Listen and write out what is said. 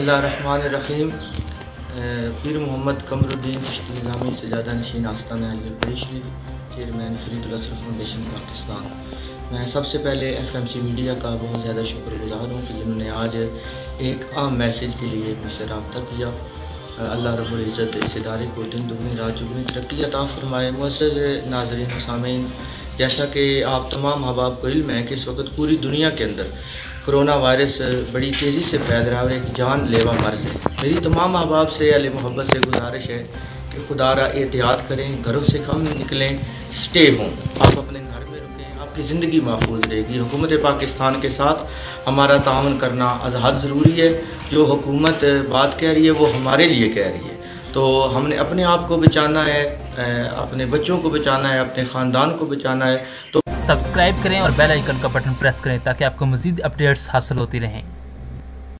बिस्मिल्लाहिर्रहमानिर्रहीम। पीर मोहम्मद कमरुद्दीन चिश्ती निज़ामी सजादा नशीन आस्ताना अली शरीफ, चेयरमैन फरीदुल असरफ फाउंडेशन पाकिस्तान। मैं सबसे पहले FMC मीडिया का बहुत ज़्यादा शुक्रगुज़ार हूँ कि जिन्होंने आज एक अहम मैसेज के लिए मुझसे रब्ता किया। अल्लाह रब्बुल इज़्ज़त इस इदारे को दिन दुगनी रात चुगनी तरक्की अता फरमाए। मुअज़्ज़ज़ नाज़रीन सामीन, जैसा कि आप तमाम अहबाब को इल्म है कि इस वक्त पूरी दुनिया के अंदर कोरोना वायरस बड़ी तेज़ी से फैल रहा है और एक जान लेवा मर्ज़ है। मेरी तमाम अहबाब से अहले मोहब्बत से गुजारिश है कि खुदारा एहतियात करें, घरों से कम निकलें, स्टे हों, आप अपने घर में रुकें, आपकी ज़िंदगी महफूज रहेगी। हुकूमत पाकिस्तान के साथ हमारा ताउन करना अज़हद ज़रूरी है। जो हुकूमत बात कह रही है वो हमारे लिए कह रही है, तो हमने अपने आप को बचाना है, अपने बच्चों को बचाना है, अपने ख़ानदान को बचाना है। तो सब्सक्राइब करें और बेल आइकन का बटन प्रेस करें ताकि आपको मज़ीद अपडेट्स हासिल होती रहें।